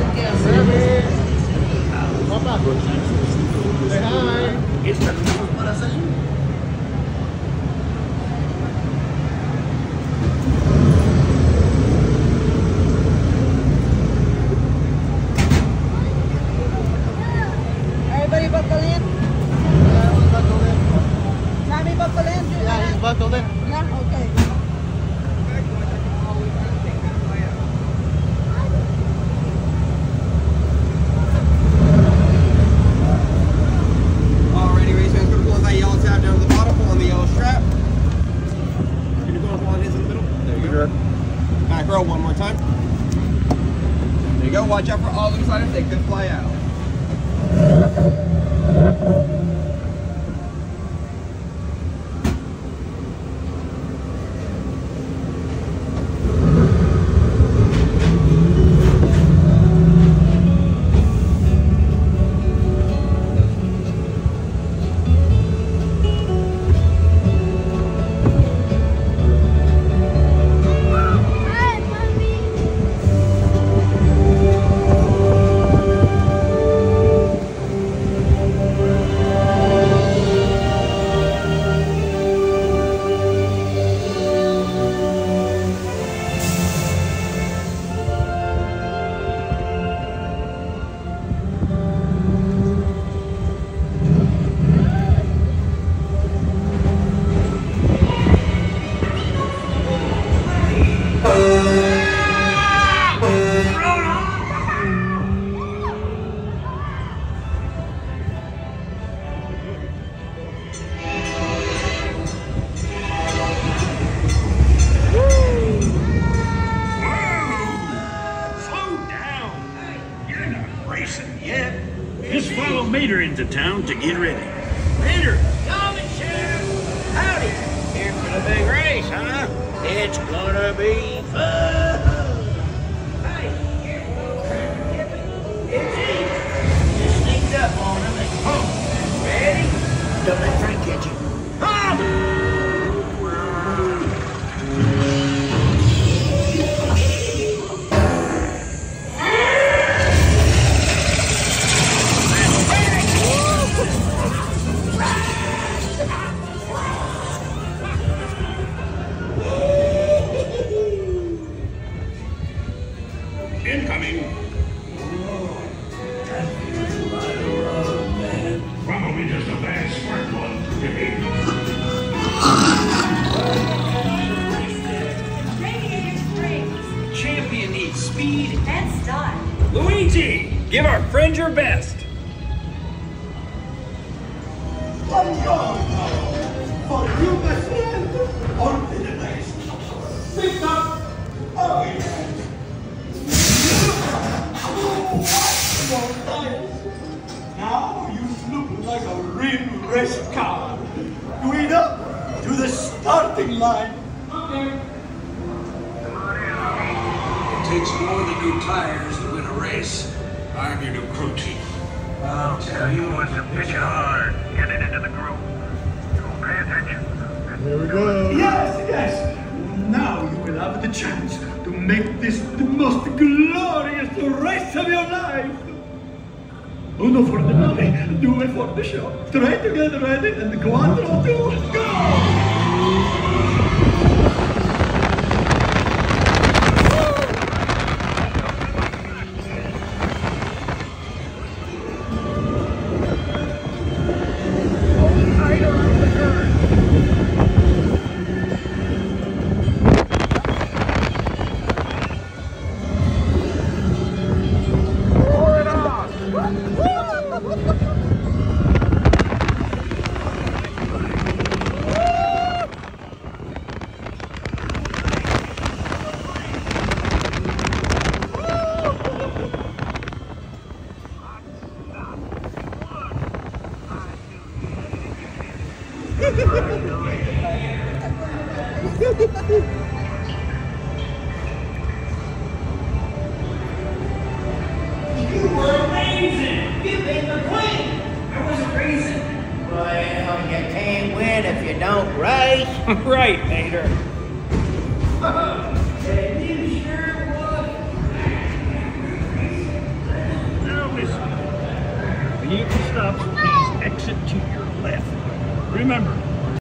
Say hi. Everybody buckle in? Sammy buckle in? Yeah, he's buckled in. Yeah, okay. Alrighty, raceman's gonna pull that yellow tab down to the bottom, pull on the yellow strap. Can you go up while it is in the middle? There you go. Back row one more time. There you go. Watch out for all loose items. They could fly out. Just follow Mater into town to get ready. Mater! Coming, Sheriff! Howdy! Here for the big race, huh? It's gonna be fun! Hey, it's easy. Just sneak up on him and boom! Ready? Don't let Frank get you. Incoming. Probably just a bad smart one. Radiator springs. Champion needs speed And style. Luigi, give our friend your best. For you, my friend, on to the next. Pick up. Oh, yes. Now you look like a real race car. Guida, to the starting line. It takes more than new tires to win a race. I'm your new crew chief. I'll tell you what's a pitch hard. Getting into the groove. So pay attention. Here we go. Yes, yes. Now you will have the chance to make this the most glorious race of your life. Uno for the money, due for the show. Try to get ready and quattro to go! You were amazing! You beat the queen! I wasn't racing. Well, you can't win if you don't race. Right, Mater. And you sure was. vehicle stops, please exit to your left. Remember,